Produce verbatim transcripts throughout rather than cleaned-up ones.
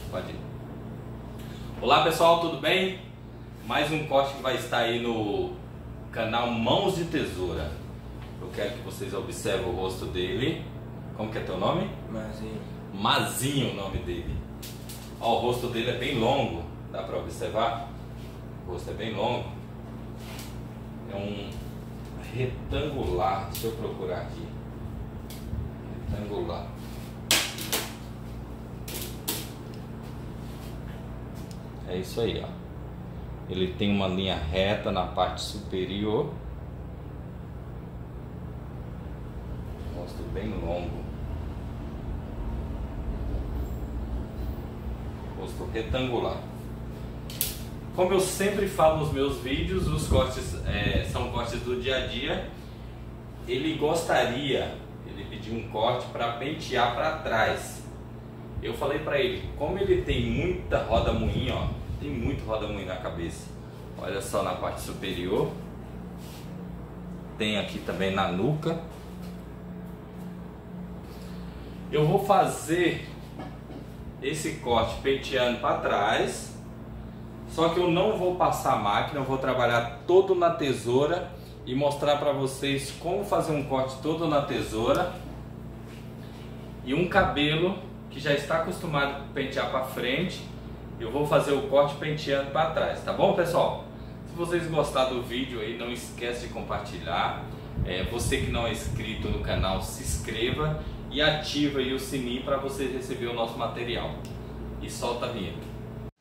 Pode ir. Olá pessoal, tudo bem? Mais um corte que vai estar aí no canal Mãos de Tesoura. Eu quero que vocês observem o rosto dele. Como que é teu nome? Mazinho. Mazinho, o nome dele. Ó, o rosto dele é bem longo, dá pra observar? O rosto é bem longo. É um retangular, deixa eu procurar aqui. Retangular. É isso aí, ó. Ele tem uma linha reta na parte superior. Rosto bem longo. Rosto retangular. Como eu sempre falo nos meus vídeos, os cortes é, são cortes do dia a dia. Ele gostaria, ele pediu um corte para pentear para trás. Eu falei para ele, como ele tem muita roda moinho, ó, tem muito roda moinho na cabeça. Olha só na parte superior. Tem aqui também na nuca. Eu vou fazer esse corte penteando para trás. Só que eu não vou passar a máquina, eu vou trabalhar todo na tesoura e mostrar para vocês como fazer um corte todo na tesoura. E um cabelo que já está acostumado a pentear para frente, eu vou fazer o corte penteando para trás, tá bom pessoal? Se vocês gostaram do vídeo aí, não esquece de compartilhar. É, você que não é inscrito no canal, se inscreva e ativa aí o sininho para você receber o nosso material. E solta a vinheta.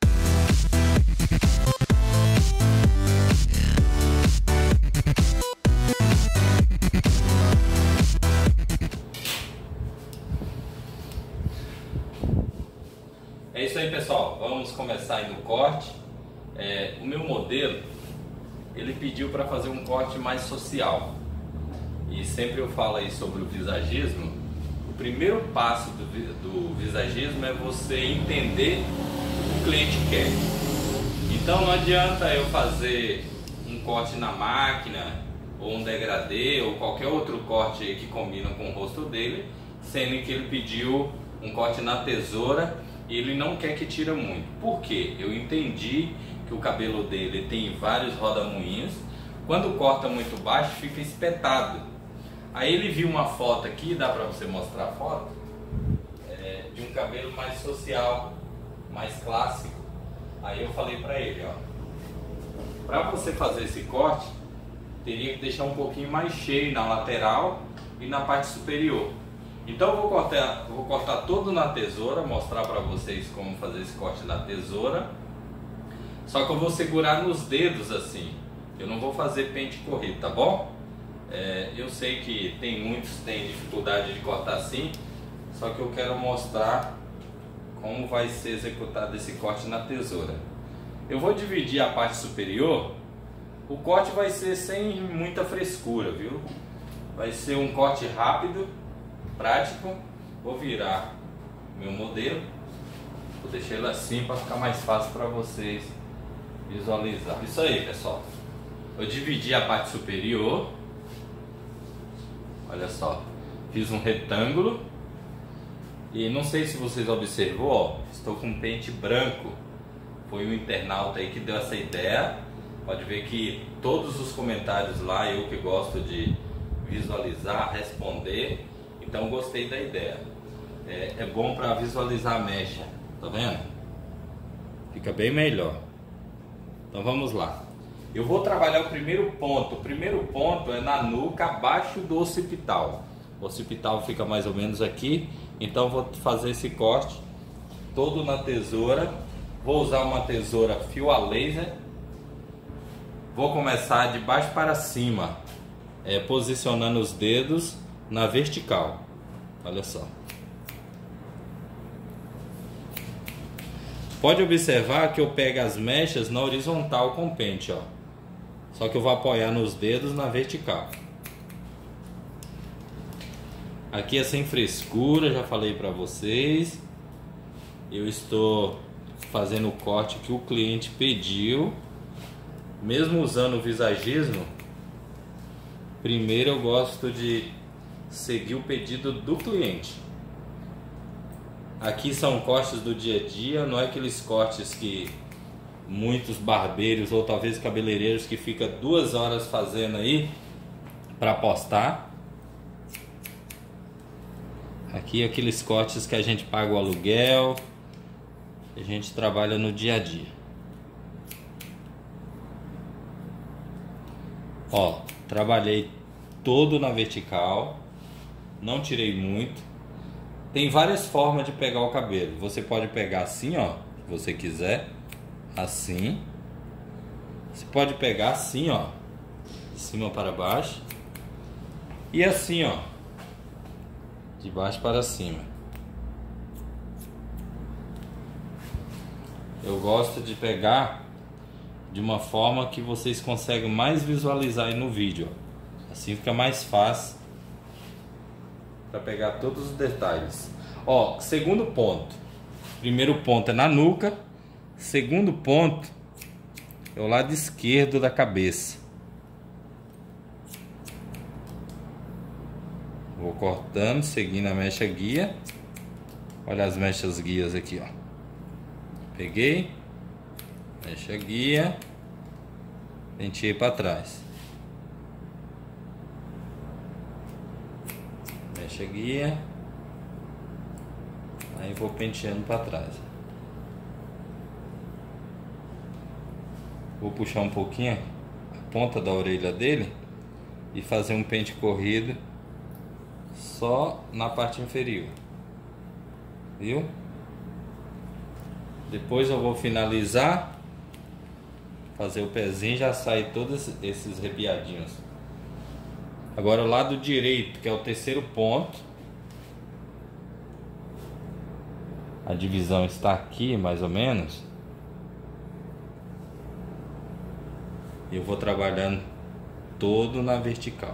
É isso aí pessoal, vamos começar aí no corte. É, o meu modelo, ele pediu para fazer um corte mais social. E sempre eu falo aí sobre o visagismo. O primeiro passo do, do visagismo é você entender o que o cliente quer. Então não adianta eu fazer um corte na máquina, ou um degradê, ou qualquer outro corte que combina com o rosto dele, sendo que ele pediu um corte na tesoura. E ele não quer que tire muito. Por quê? Eu entendi que o cabelo dele tem vários rodamuinhos. Quando corta muito baixo, fica espetado. Aí ele viu uma foto aqui, dá pra você mostrar a foto? É, de um cabelo mais social, mais clássico. Aí eu falei pra ele, ó. Pra você fazer esse corte, teria que deixar um pouquinho mais cheio na lateral e na parte superior. Então eu vou cortar, vou cortar todo na tesoura, mostrar para vocês como fazer esse corte na tesoura. Só que eu vou segurar nos dedos assim, eu não vou fazer pente corrido, tá bom? É, eu sei que tem muitos que têm dificuldade de cortar assim, só que eu quero mostrar como vai ser executado esse corte na tesoura. Eu vou dividir a parte superior, o corte vai ser sem muita frescura, viu? Vai ser um corte rápido, prático. Vou virar meu modelo, vou deixar ele assim para ficar mais fácil para vocês visualizar. Isso aí pessoal, eu dividi a parte superior, olha só, fiz um retângulo e não sei se vocês observou, ó, estou com um pente branco. Foi um internauta aí que deu essa ideia. Pode ver que todos os comentários lá, eu que gosto de visualizar, responder. Então gostei da ideia. É, é bom para visualizar a mecha, tá vendo? Fica bem melhor. Então vamos lá. Eu vou trabalhar o primeiro ponto. O primeiro ponto é na nuca, abaixo do occipital. O occipital fica mais ou menos aqui. Então vou fazer esse corte todo na tesoura. Vou usar uma tesoura fio a laser. Vou começar de baixo para cima, é, posicionando os dedos na vertical. Olha só. Pode observar que eu pego as mechas na horizontal com o pente, ó. Só que eu vou apoiar nos dedos na vertical. Aqui é sem frescura, já falei para vocês. Eu estou fazendo o corte que o cliente pediu. Mesmo usando o visagismo, primeiro eu gosto de seguir o pedido do cliente. Aqui são cortes do dia a dia, não é aqueles cortes que muitos barbeiros ou talvez cabeleireiros que fica duas horas fazendo aí para postar. Aqui aqueles cortes que a gente paga o aluguel, a gente trabalha no dia a dia. Ó, trabalhei todo na vertical, não tirei muito. Tem várias formas de pegar o cabelo. Você pode pegar assim, ó, se você quiser, assim. Você pode pegar assim, ó, de cima para baixo. E assim, ó, de baixo para cima. Eu gosto de pegar de uma forma que vocês conseguem mais visualizar aí no vídeo, ó. Assim fica mais fácil para pegar todos os detalhes. Ó, segundo ponto. Primeiro ponto é na nuca. Segundo ponto é o lado esquerdo da cabeça. Vou cortando, seguindo a mecha guia. Olha as mechas guias aqui, ó. Peguei, mecha guia, penteei para trás. Mecha guia, aí vou penteando para trás. Vou puxar um pouquinho a ponta da orelha dele e fazer um pente corrido só na parte inferior, viu? Depois eu vou finalizar, fazer o pezinho, já sai todos esses arrepiadinhos. Agora o lado direito, que é o terceiro ponto. A divisão está aqui, mais ou menos. Eu vou trabalhando todo na vertical.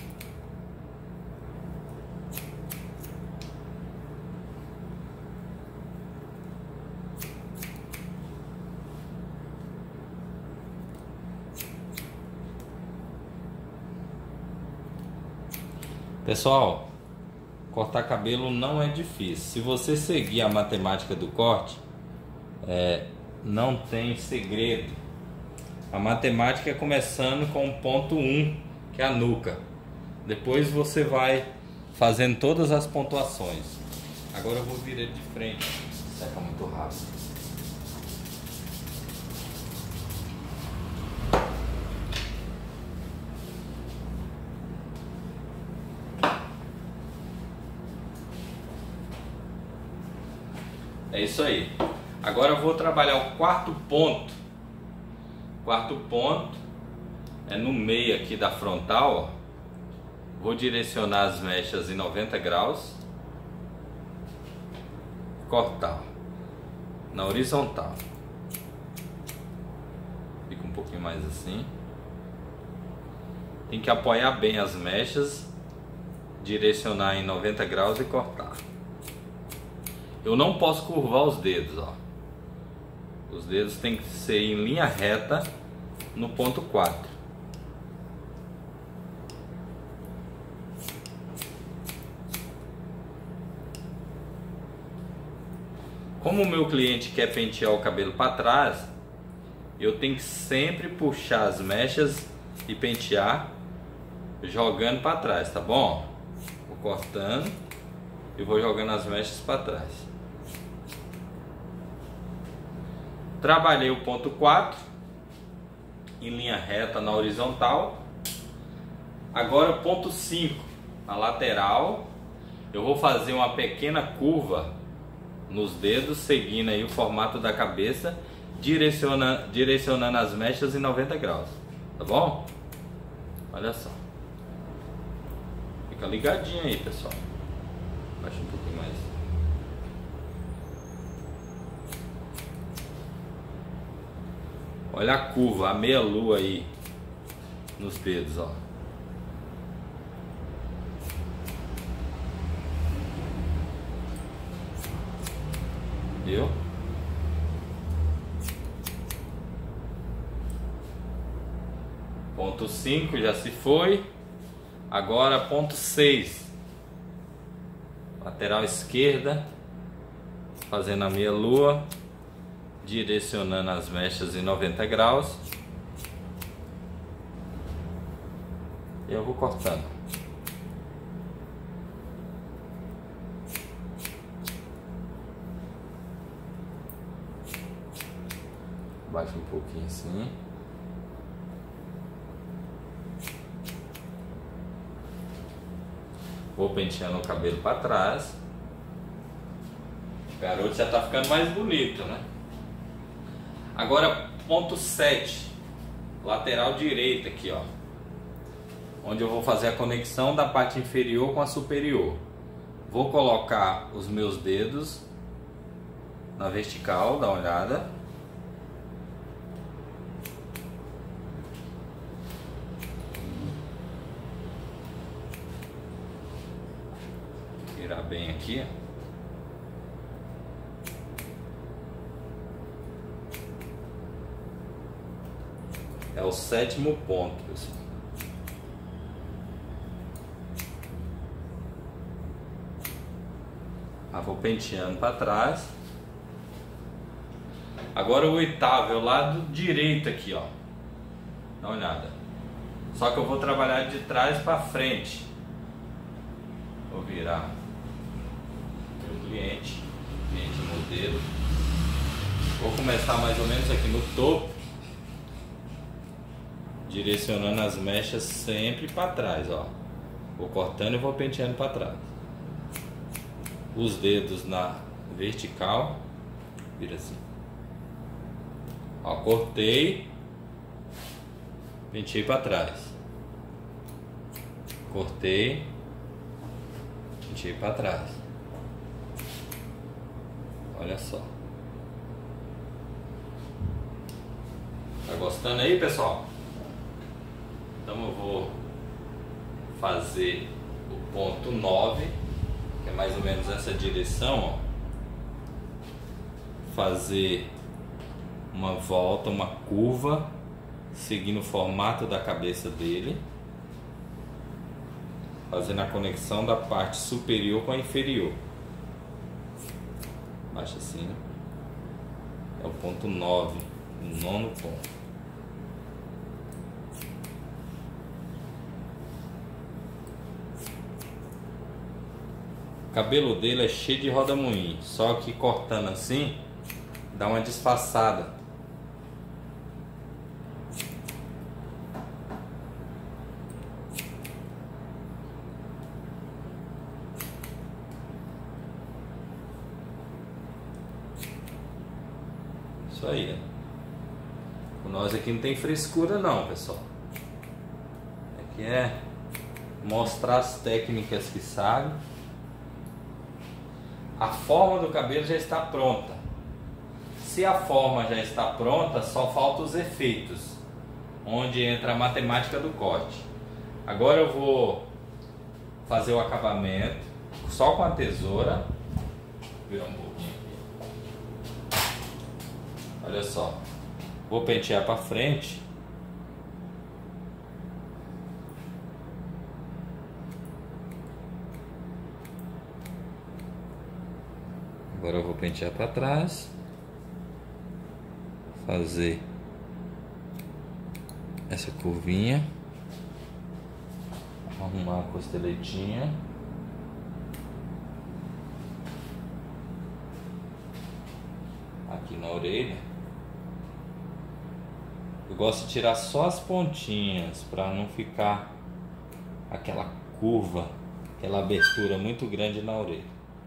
Pessoal, cortar cabelo não é difícil. Se você seguir a matemática do corte, é, não tem segredo. A matemática é começando com o ponto um, que é a nuca. Depois você vai fazendo todas as pontuações. Agora eu vou virar de frente. Seca muito rápido. É isso aí. Agora eu vou trabalhar o quarto ponto. Quarto ponto é no meio aqui da frontal, ó. Vou direcionar as mechas em noventa graus. Cortar na horizontal. Fica um pouquinho mais assim. Tem que apoiar bem as mechas, direcionar em noventa graus e cortar. Eu não posso curvar os dedos, ó. Os dedos tem que ser em linha reta no ponto quatro. Como o meu cliente quer pentear o cabelo para trás, eu tenho que sempre puxar as mechas e pentear jogando para trás, tá bom? Vou cortando e vou jogando as mechas para trás. Trabalhei o ponto quatro em linha reta na horizontal. Agora o ponto cinco, a lateral. Eu vou fazer uma pequena curva nos dedos, seguindo aí o formato da cabeça, direciona, direcionando as mechas em noventa graus, tá bom? Olha só. Fica ligadinho aí, pessoal. Baixa um pouquinho mais. Olha a curva, a meia lua aí nos dedos, ó. Viu? Ponto cinco já se foi. Agora ponto seis. Lateral esquerda. fazendo a meia lua, direcionando as mechas em noventa graus. E eu vou cortando. Baixa um pouquinho assim. Vou penteando o cabelo para trás. O garoto já tá ficando mais bonito, né? Agora, ponto sete, lateral direita aqui, ó. Onde eu vou fazer a conexão da parte inferior com a superior. Vou colocar os meus dedos na vertical, dá uma olhada. Virar bem aqui, ó. É o sétimo ponto, pessoal. Ah, vou penteando para trás. Agora o oitavo é o lado direito aqui, ó. Dá uma olhada. Só que eu vou trabalhar de trás para frente. Vou virar meu cliente, cliente modelo. Vou começar mais ou menos aqui no topo, direcionando as mechas sempre para trás, ó. Vou cortando e vou penteando para trás. Os dedos na vertical, vira assim. Ó, cortei, penteei para trás. Cortei, penteei para trás. Olha só. Tá gostando aí, pessoal? Então eu vou fazer o ponto nove, que é mais ou menos essa direção, ó. Fazer uma volta, uma curva, seguindo o formato da cabeça dele, fazendo a conexão da parte superior com a inferior. Baixa assim, né? É o ponto nove, o nono ponto. O cabelo dele é cheio de roda-moinho, só que cortando assim dá uma disfarçada. Isso aí, ó. Nós aqui não tem frescura não, pessoal. Aqui é mostrar as técnicas que sabe. A forma do cabelo já está pronta. Se a forma já está pronta, só falta os efeitos, onde entra a matemática do corte. Agora eu vou fazer o acabamento só com a tesoura. Virar um pouquinho aqui. Olha só. Vou pentear para frente. Agora eu vou pentear para trás, fazer essa curvinha, arrumar a costeletinha, aqui na orelha. Eu gosto de tirar só as pontinhas para não ficar aquela curva, aquela abertura muito grande na orelha.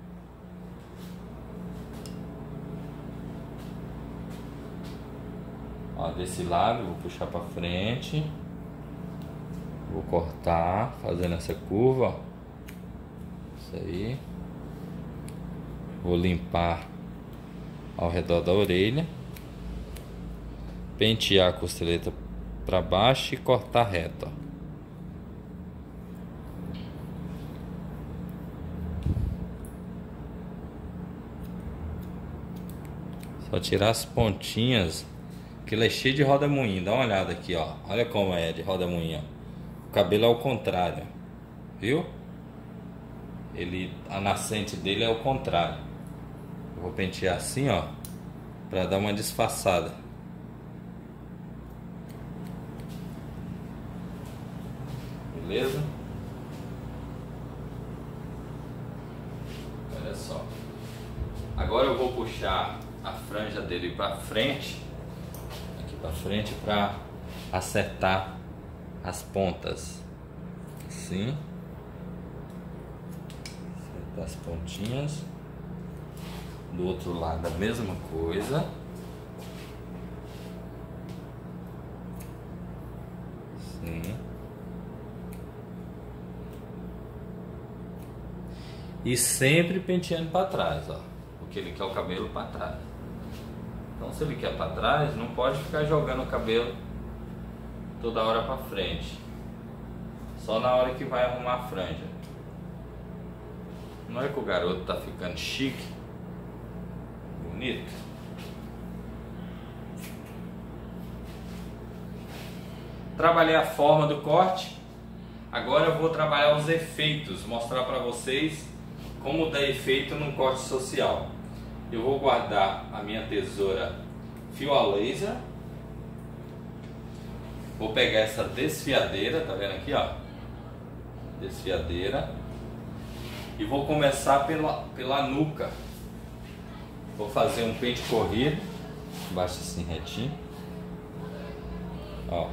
Ó, desse lado vou puxar para frente, vou cortar, fazendo essa curva, ó. Isso aí. Vou limpar ao redor da orelha, pentear a costeleta para baixo e cortar reto, ó. Só tirar as pontinhas, que ele é cheio de roda-moinho. Dá uma olhada aqui, ó. Olha como é de roda-moinho. O cabelo é ao contrário, viu? Ele, a nascente dele é ao contrário. vou pentear assim, ó, para dar uma disfarçada. Beleza? Olha só. Agora eu vou puxar a franja dele para frente, aqui para frente, para acertar as pontas. Assim. Acertar as pontinhas. Do outro lado a mesma coisa. Assim. E sempre penteando para trás, ó, porque ele quer o cabelo para trás. Então, se ele quer para trás, não pode ficar jogando o cabelo toda hora para frente. Só na hora que vai arrumar a franja. Não é que o garoto tá ficando chique, bonito. Trabalhei a forma do corte. Agora eu vou trabalhar os efeitos, mostrar para vocês como dar efeito num corte social. Eu vou guardar a minha tesoura fio a laser. Vou pegar essa desfiadeira, tá vendo aqui, ó? Desfiadeira. E vou começar pela, pela nuca. Vou fazer um pente corrido. Baixa assim retinho. Ó.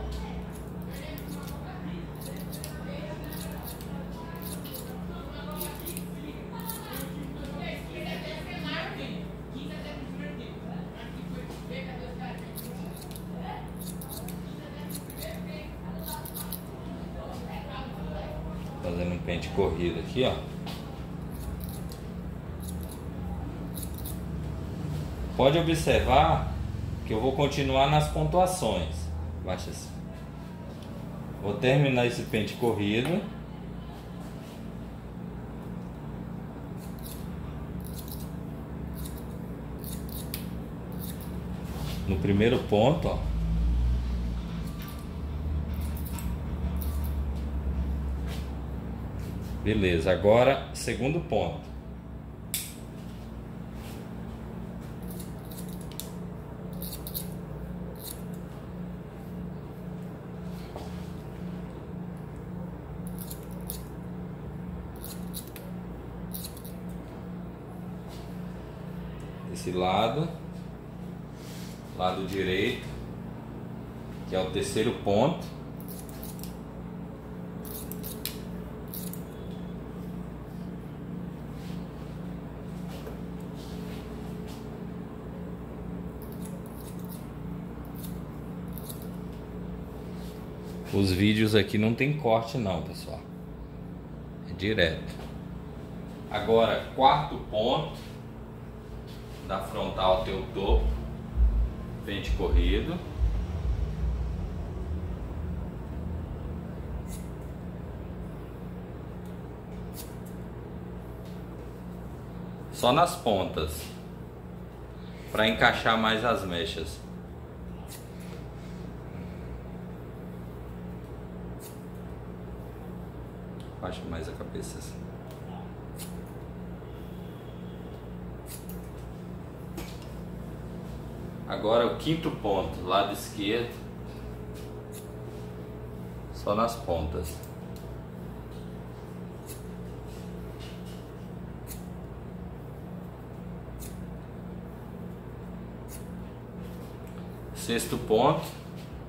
Fazendo um pente corrido aqui, ó. Pode observar que eu vou continuar nas pontuações. Baixa assim. Vou terminar esse pente corrido. No primeiro ponto, ó. Beleza, agora segundo ponto. Esse lado, lado direito, que é o terceiro ponto. Os vídeos aqui não tem corte não, pessoal. É direto. Agora, quarto ponto. Da frontal até o topo. Pente corrido. Só nas pontas. Para encaixar mais as mechas. Baixa mais a cabeça assim. Agora o quinto ponto, lado esquerdo. Só nas pontas. Sexto ponto.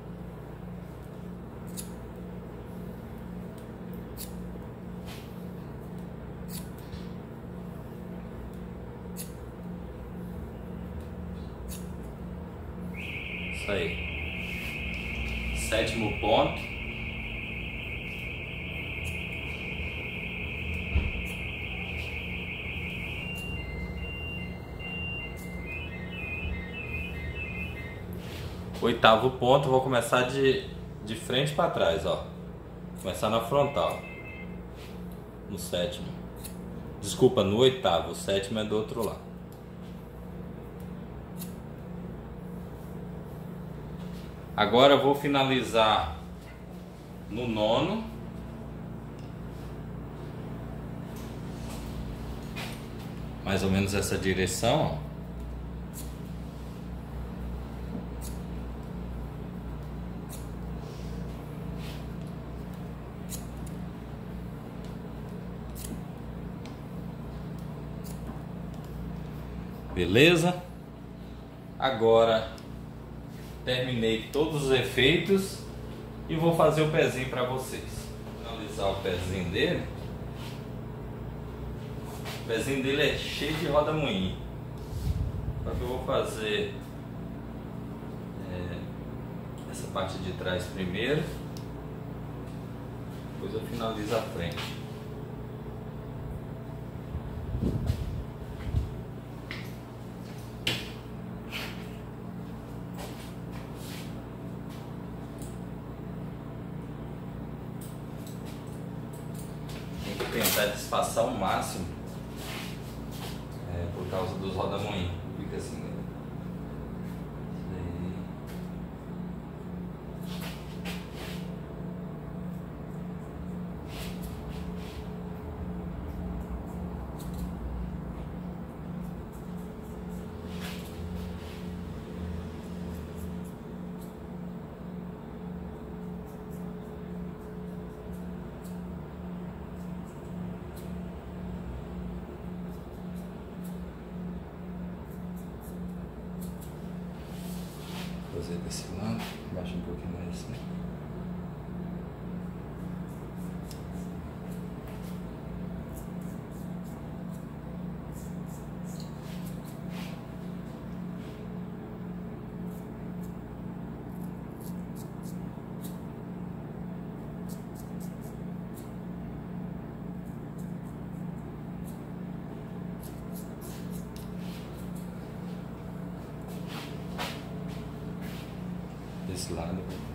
Isso aí. Sétimo ponto. Oitavo ponto, vou começar de, de frente para trás, ó. Começar na frontal. No sétimo. Desculpa, no oitavo. O sétimo é do outro lado. Agora eu vou finalizar no nono. Mais ou menos essa direção, ó. Beleza? Agora terminei todos os efeitos e vou fazer o pezinho para vocês. Vou finalizar o pezinho dele. O pezinho dele é cheio de roda-moinho. Só que eu vou fazer é, essa parte de trás primeiro, depois eu finalizo a frente. Tem que tentar disfarçar o máximo, é, por causa dos roda-moinho. Fica assim, né? Fazer desse lado, baixa um pouquinho mais assim. Desse lado eu vou fazer.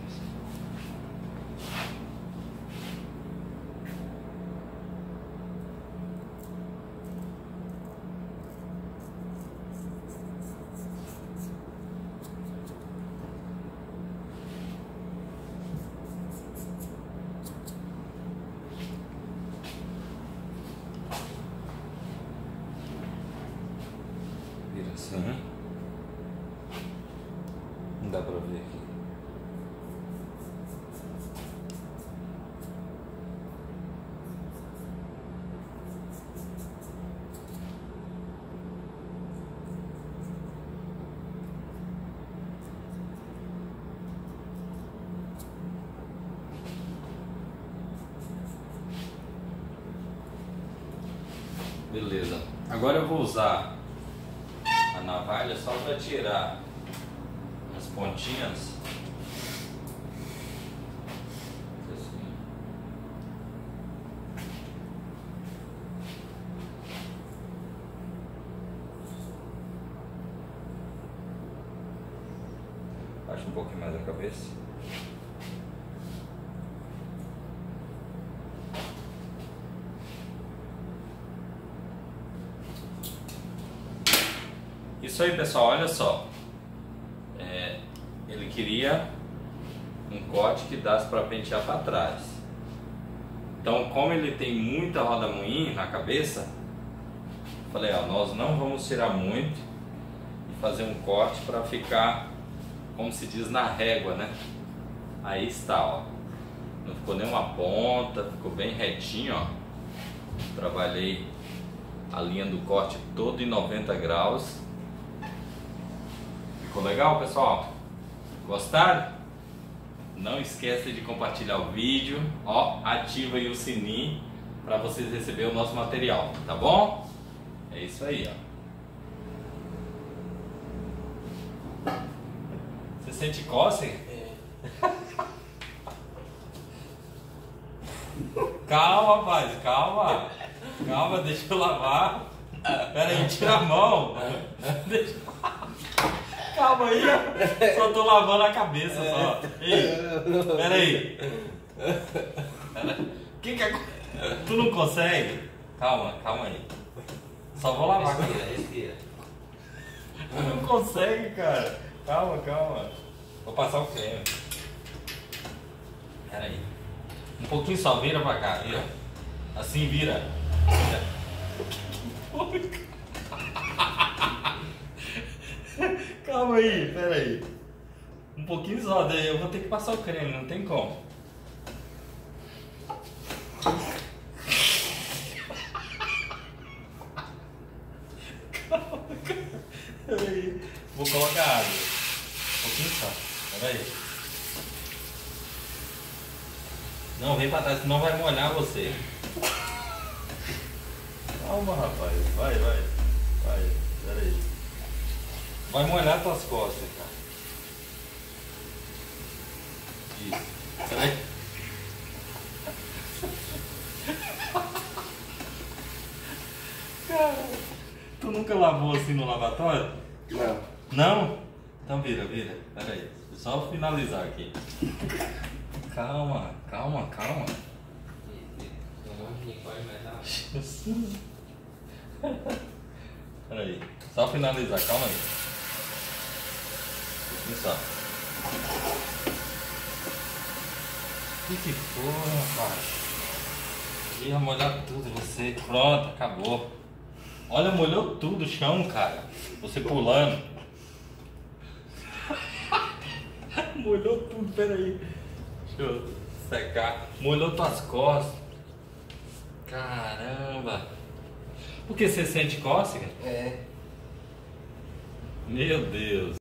Vira assim. Não dá pra ver aqui. Beleza, agora eu vou usar a navalha só para tirar as pontinhas. Assim. Baixa um pouquinho mais a cabeça. Isso aí, pessoal, olha só, é, ele queria um corte que desse para pentear para trás. Então, como ele tem muita roda-moinho na cabeça, falei, ó, nós não vamos tirar muito e fazer um corte para ficar, como se diz, na régua, né? Aí está, ó, não ficou nenhuma ponta, ficou bem retinho, ó. Trabalhei a linha do corte todo em noventa graus. Ficou legal, pessoal? Gostaram? Não esqueça de compartilhar o vídeo, ó, ativa aí o sininho para vocês receberem o nosso material, tá bom? É isso aí, ó. Você sente cócega? É. Calma, rapaz, calma. Calma, deixa eu lavar. Pera aí, tira a mão. Deixa... Calma aí, ó. Só tô lavando a cabeça só. Ei, pera aí. Pera. Que que é... Tu não consegue? Calma, calma aí. Só vou lavar. Respira, respira. Tu não consegue, cara. Calma, calma. Vou passar o creme. Pera aí. Um pouquinho só, vira pra cá, vira. Assim, vira. Vira. Calma aí, pera aí. Um pouquinho só, daí eu vou ter que passar o creme, não tem como. Calma, calma. aí. Vou colocar água. Um pouquinho só. Pera aí. Não, vem pra trás, senão vai molhar você. Calma, rapaz. Vai, vai. Vai. Pera aí. Vai molhar tuas costas, cara. Isso. Pera aí. Cara, tu nunca lavou assim no lavatório? Não. Não? Então vira, vira. Pera aí. Só finalizar aqui. Calma, calma, calma. Pera aí. Só finalizar, calma aí. Só. O que que foi, rapaz? Ia molhar tudo você. Pronto, acabou. Olha, molhou tudo o chão, cara. Você pulando. Molhou tudo, peraí. Deixa eu secar. Molhou tuas costas. Caramba. Por que você sente cócega? É. Meu Deus.